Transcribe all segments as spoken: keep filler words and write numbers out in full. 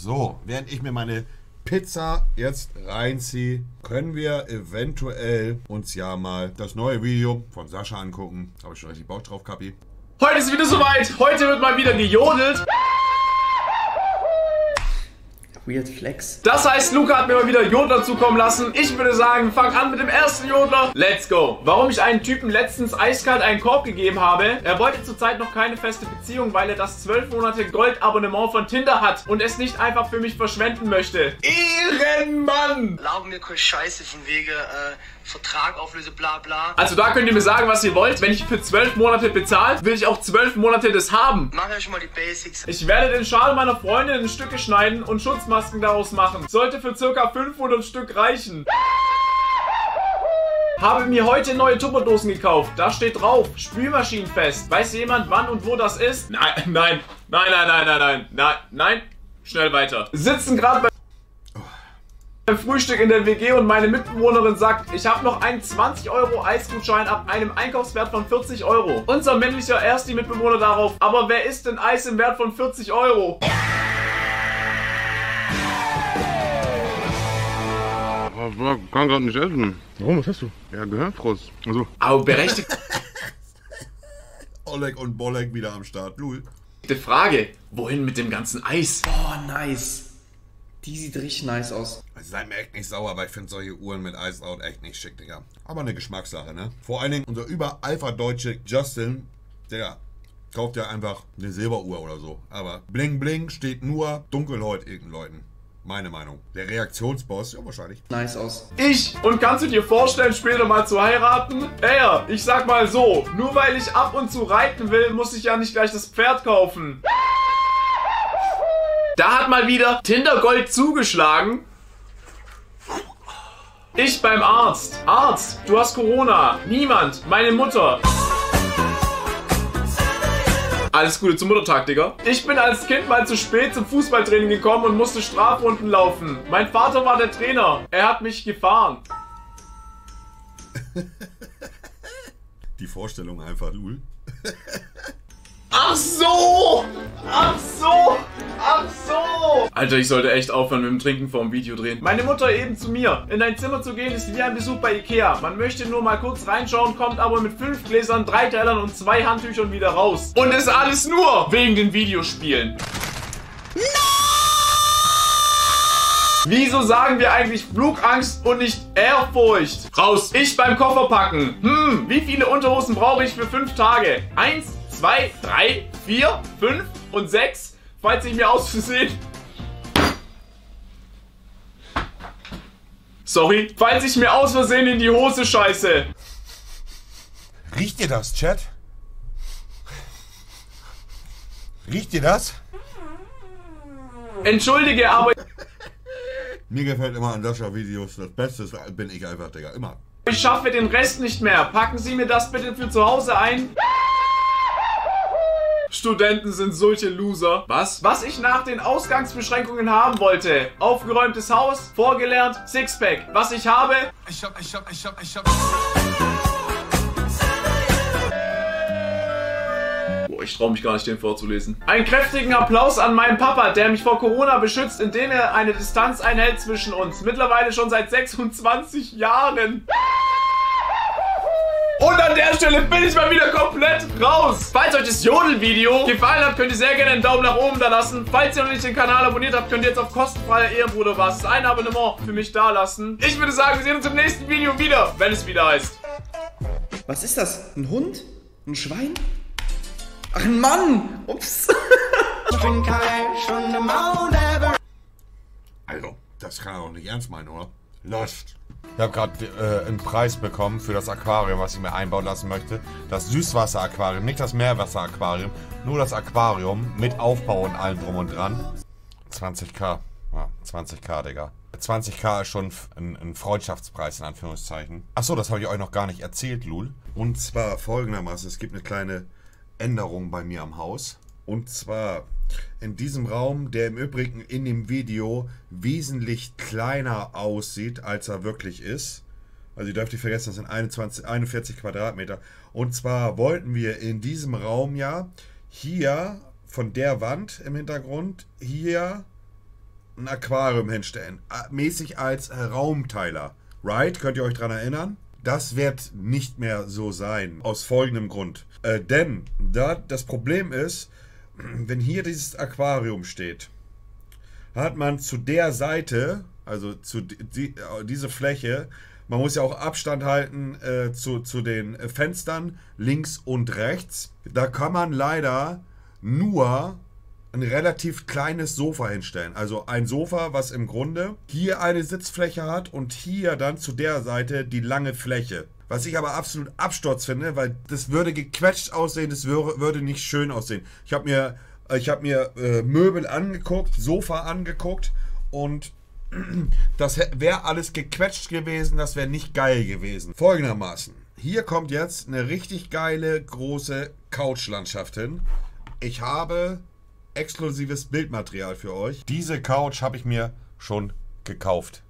So, während ich mir meine Pizza jetzt reinziehe, können wir eventuell uns ja mal das neue Video von Sascha angucken. Habe ich schon richtig Bock drauf, Kapi. Heute ist wieder soweit. Heute wird mal wieder gejodelt. Weird Flex. Das heißt, Luca hat mir mal wieder Jodler zukommen lassen. Ich würde sagen, wir fangen an mit dem ersten Jodler. Let's go. Warum ich einen Typen letztens eiskalt einen Korb gegeben habe? Er wollte zurzeit noch keine feste Beziehung, weil er das zwölf Monate Goldabonnement von Tinder hat und es nicht einfach für mich verschwenden möchte. Ehrenmann! Laufen mir kurz Scheiße von wegen äh, Vertrag auflöse, bla bla. Also da könnt ihr mir sagen, was ihr wollt. Wenn ich für zwölf Monate bezahle, will ich auch zwölf Monate das haben. Machen wir schon mal die Basics. Ich werde den Schal meiner Freundin in Stücke schneiden und Schutzmasken daraus machen. Sollte für ca. fünfhundert Stück reichen. Habe mir heute neue Tupperdosen gekauft. Da steht drauf, spülmaschinenfest. Weiß jemand, wann und wo das ist? Nein, nein, nein, nein, nein, nein, nein, nein, nein. Schnell weiter. Sitzen gerade bei beim Frühstück in der W G und meine Mitbewohnerin sagt, ich habe noch einen zwanzig Euro Eisgutschein ab einem Einkaufswert von vierzig Euro. Unser männlicher Ersti-Mitbewohner darauf, aber wer isst denn Eis im Wert von vierzig Euro? Ich kann gerade nicht essen. Warum? Was hast du? Ja, Gehirnfrost. Also. Aber berechtigte Oleg und Bolek wieder am Start. Lul. Frage, wohin mit dem ganzen Eis? Oh, nice. Die sieht richtig nice aus. Also seid mir echt nicht sauer, aber ich finde solche Uhren mit Ice Out echt nicht schick, Digga. Aber eine Geschmackssache, ne? Vor allen Dingen unser über-Alpha-Deutsche Justin, der kauft ja einfach eine Silberuhr oder so. Aber Bling Bling steht nur dunkelhäutigen Leuten. Meine Meinung. Der Reaktionsboss, ja wahrscheinlich. Nice aus. Ich! Und kannst du dir vorstellen, später mal zu heiraten? Ey, ich sag mal so, nur weil ich ab und zu reiten will, muss ich ja nicht gleich das Pferd kaufen. Da hat mal wieder Tinder Gold zugeschlagen. Ich beim Arzt. Arzt, du hast Corona. Niemand. Meine Mutter. Alles Gute zum Muttertag, Digga. Ich bin als Kind mal zu spät zum Fußballtraining gekommen und musste Strafrunden laufen. Mein Vater war der Trainer. Er hat mich gefahren. Die Vorstellung einfach, Lul. Ach so! Ach so! Ach so! Alter, ich sollte echt aufhören mit dem Trinken vorm Video drehen. Meine Mutter eben zu mir. In dein Zimmer zu gehen ist wie ein Besuch bei Ikea. Man möchte nur mal kurz reinschauen, kommt aber mit fünf Gläsern, drei Tellern und zwei Handtüchern wieder raus. Und ist alles nur wegen den Videospielen. No! Wieso sagen wir eigentlich Flugangst und nicht Ehrfurcht? Raus! Ich beim Kofferpacken. Hm, wie viele Unterhosen brauche ich für fünf Tage? Eins, zwei, drei, vier, fünf und sechs, falls ich mir aus Versehen... Sorry, falls ich mir aus Versehen in die Hose scheiße. Riecht ihr das, Chat? Riecht ihr das? Entschuldige, aber... Mir gefällt immer an Sascha-Videos, das Beste bin ich einfach, Digga, immer. Ich schaffe den Rest nicht mehr. Packen Sie mir das bitte für zu Hause ein. Studenten sind solche Loser. Was? Was ich nach den Ausgangsbeschränkungen haben wollte. Aufgeräumtes Haus, vorgelernt, Sixpack. Was ich habe... Ich hab, ich hab, ich hab, ich hab... Boah, ich trau mich gar nicht, den vorzulesen. Einen kräftigen Applaus an meinen Papa, der mich vor Corona beschützt, indem er eine Distanz einhält zwischen uns. Mittlerweile schon seit sechsundzwanzig Jahren. Und an der Stelle bin ich mal wieder komplett raus. Falls euch das Jodel-Video gefallen hat, könnt ihr sehr gerne einen Daumen nach oben da lassen. Falls ihr noch nicht den Kanal abonniert habt, könnt ihr jetzt auf kostenfreier Ehrenbruder-Basis ein Abonnement für mich da lassen. Ich würde sagen, wir sehen uns im nächsten Video wieder, wenn es wieder heißt. Was ist das? Ein Hund? Ein Schwein? Ach, ein Mann! Ups. Also, das kann er doch nicht ernst meinen, oder? Lost. Ich habe gerade äh, einen Preis bekommen für das Aquarium, was ich mir einbauen lassen möchte. Das Süßwasser-Aquarium, nicht das Meerwasser-Aquarium, nur das Aquarium mit Aufbau und allem drum und dran. zwanzigtausend. Ja, zwanzigtausend, Digga. zwanzigtausend ist schon ein, ein Freundschaftspreis, in Anführungszeichen. Achso, das habe ich euch noch gar nicht erzählt, Lul. Und zwar folgendermaßen, es gibt eine kleine Änderung bei mir am Haus. Und zwar in diesem Raum, der im Übrigen in dem Video wesentlich kleiner aussieht, als er wirklich ist. Also ihr dürft nicht vergessen, das sind einundzwanzig, einundvierzig Quadratmeter. Und zwar wollten wir in diesem Raum ja hier von der Wand im Hintergrund hier ein Aquarium hinstellen. Mäßig als Raumteiler. Right? Könnt ihr euch dran erinnern? Das wird nicht mehr so sein. Aus folgendem Grund. Äh, denn da das Problem ist, wenn hier dieses Aquarium steht, hat man zu der Seite, also zu die, diese Fläche, man muss ja auch Abstand halten äh, zu, zu den Fenstern links und rechts. Da kann man leider nur ein relativ kleines Sofa hinstellen. Also ein Sofa, was im Grunde hier eine Sitzfläche hat und hier dann zu der Seite die lange Fläche. Was ich aber absolut Absturz finde, weil das würde gequetscht aussehen, das würde, würde nicht schön aussehen. Ich habe mir, ich hab mir äh, Möbel angeguckt, Sofa angeguckt und das wäre alles gequetscht gewesen, das wäre nicht geil gewesen. Folgendermaßen, hier kommt jetzt eine richtig geile, große Couchlandschaft hin. Ich habe exklusives Bildmaterial für euch. Diese Couch habe ich mir schon gekauft.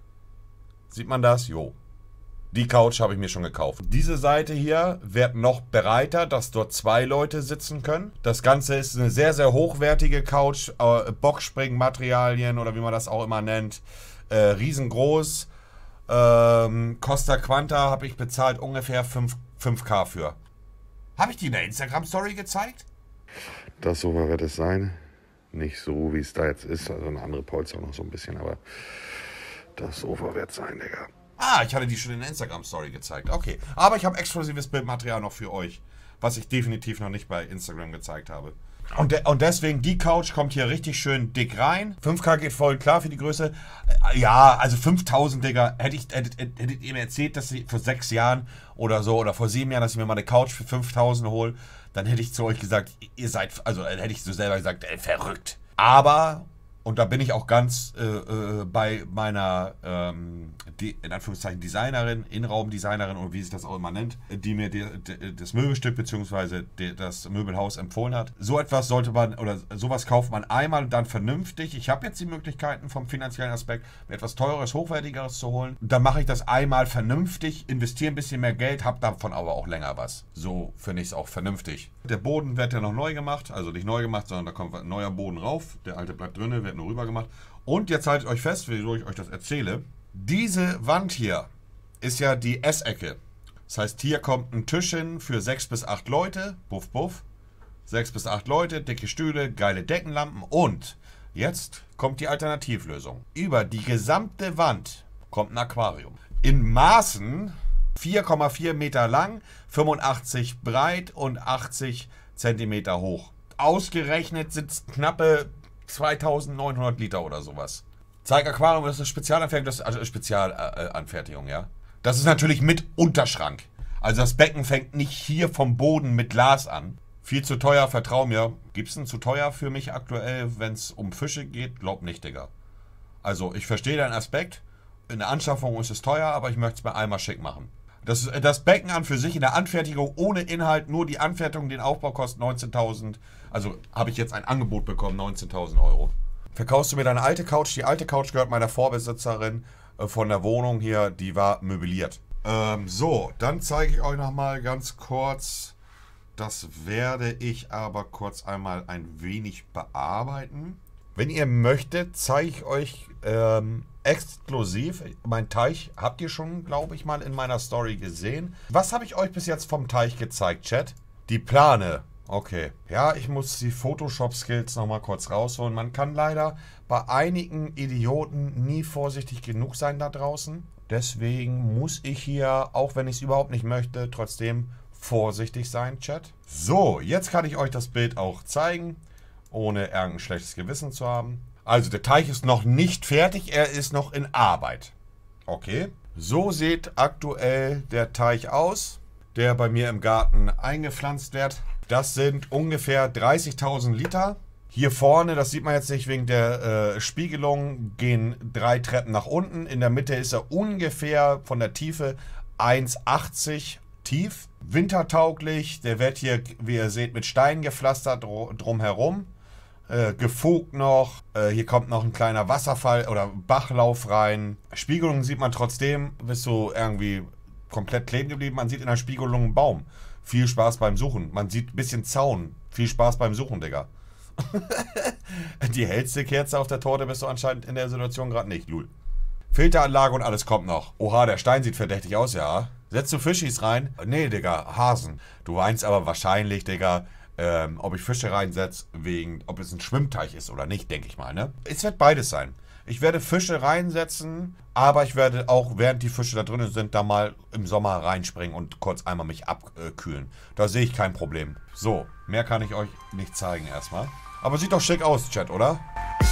Sieht man das? Jo. Die Couch habe ich mir schon gekauft. Diese Seite hier wird noch breiter, dass dort zwei Leute sitzen können. Das Ganze ist eine sehr, sehr hochwertige Couch. Äh, Boxspringmaterialien oder wie man das auch immer nennt. Äh, riesengroß. Ähm, Costa Quanta habe ich bezahlt ungefähr fünf K für. Habe ich die in der Instagram-Story gezeigt? Das Sofa wird es sein. Nicht so, wie es da jetzt ist. Also eine andere Polster noch so ein bisschen, aber das Sofa wird es sein, Digga. Ah, ich hatte die schon in der Instagram-Story gezeigt. Okay, aber ich habe exklusives Bildmaterial noch für euch, was ich definitiv noch nicht bei Instagram gezeigt habe. Und, de und deswegen, die Couch kommt hier richtig schön dick rein. fünf K geht voll klar für die Größe. Ja, also fünftausend, Digga. Hätte ich, hättet, hättet ihr mir erzählt, dass ich vor sechs Jahren oder so, oder vor sieben Jahren, dass ich mir mal eine Couch für fünftausend hole, dann hätte ich zu euch gesagt, ihr seid, also hätte ich so selber gesagt, ey, verrückt. Aber, und da bin ich auch ganz äh, äh, bei meiner, ähm, die, in Anführungszeichen, Designerin, Innenraumdesignerin oder wie sich das auch immer nennt, die mir die, die, das Möbelstück bzw. das Möbelhaus empfohlen hat. So etwas sollte man, oder sowas kauft man einmal und dann vernünftig. Ich habe jetzt die Möglichkeiten vom finanziellen Aspekt, mir etwas Teures, Hochwertigeres zu holen. Dann mache ich das einmal vernünftig, investiere ein bisschen mehr Geld, habe davon aber auch länger was. So finde ich es auch vernünftig. Der Boden wird ja noch neu gemacht, also nicht neu gemacht, sondern da kommt ein neuer Boden rauf. Der alte bleibt drin, wird nur rüber gemacht. Und jetzt haltet euch fest, wieso ich euch das erzähle. Diese Wand hier ist ja die Essecke. Das heißt, hier kommt ein Tisch hin für sechs bis acht Leute. Buff, buff. Sechs bis acht Leute, dicke Stühle, geile Deckenlampen. Und jetzt kommt die Alternativlösung. Über die gesamte Wand kommt ein Aquarium. In Maßen vier Komma vier Meter lang, fünfundachtzig breit und achtzig Zentimeter hoch. Ausgerechnet sind es knappe zweitausendneunhundert Liter oder sowas. Zeig Aquarium, das ist eine Spezialanfertigung, das ist also Spezialanfertigung, ja. Das ist natürlich mit Unterschrank. Also das Becken fängt nicht hier vom Boden mit Glas an. Viel zu teuer, vertrau mir. Gibt es denn zu teuer für mich aktuell, wenn es um Fische geht? Glaub nicht, Digga. Also ich verstehe deinen Aspekt. In der Anschaffung ist es teuer, aber ich möchte es mir einmal schick machen. Das, das Becken an für sich in der Anfertigung ohne Inhalt, nur die Anfertigung, den Aufbau kostet neunzehntausend. Also habe ich jetzt ein Angebot bekommen, neunzehntausend Euro. Verkaufst du mir deine alte Couch? Die alte Couch gehört meiner Vorbesitzerin äh, von der Wohnung hier, die war möbliert. Ähm, so, dann zeige ich euch nochmal ganz kurz. Das werde ich aber kurz einmal ein wenig bearbeiten. Wenn ihr möchtet, zeige ich euch ähm, exklusiv. Mein Teich habt ihr schon, glaube ich, mal in meiner Story gesehen. Was habe ich euch bis jetzt vom Teich gezeigt, Chat? Die Plane. Okay. Ja, ich muss die Photoshop-Skills nochmal kurz rausholen. Man kann leider bei einigen Idioten nie vorsichtig genug sein da draußen. Deswegen muss ich hier, auch wenn ich es überhaupt nicht möchte, trotzdem vorsichtig sein, Chat. So, jetzt kann ich euch das Bild auch zeigen, ohne irgendein schlechtes Gewissen zu haben. Also der Teich ist noch nicht fertig, er ist noch in Arbeit. Okay. So sieht aktuell der Teich aus, der bei mir im Garten eingepflanzt wird. Das sind ungefähr dreißigtausend Liter. Hier vorne, das sieht man jetzt nicht wegen der äh, Spiegelung, gehen drei Treppen nach unten. In der Mitte ist er ungefähr von der Tiefe eins achtzig tief. Wintertauglich, der wird hier, wie ihr seht, mit Steinen gepflastert drumherum. Äh, gefugt noch. Äh, hier kommt noch ein kleiner Wasserfall oder Bachlauf rein. Spiegelung sieht man trotzdem, bist du irgendwie komplett kleben geblieben. Man sieht in der Spiegelung einen Baum. Viel Spaß beim Suchen. Man sieht ein bisschen Zaun. Viel Spaß beim Suchen, Digga. Die hellste Kerze auf der Torte bist du anscheinend in der Situation gerade nicht, Lul. Filteranlage und alles kommt noch. Oha, der Stein sieht verdächtig aus, ja. Setzt du Fischis rein? Nee, Digga, Hasen. Du meinst aber wahrscheinlich, Digga, ähm, ob ich Fische reinsetze, wegen, ob es ein Schwimmteich ist oder nicht, denke ich mal, ne? Es wird beides sein. Ich werde Fische reinsetzen, aber ich werde auch, während die Fische da drinnen sind, da mal im Sommer reinspringen und kurz einmal mich abkühlen. Da sehe ich kein Problem. So, mehr kann ich euch nicht zeigen erstmal. Aber sieht doch schick aus, Chat, oder?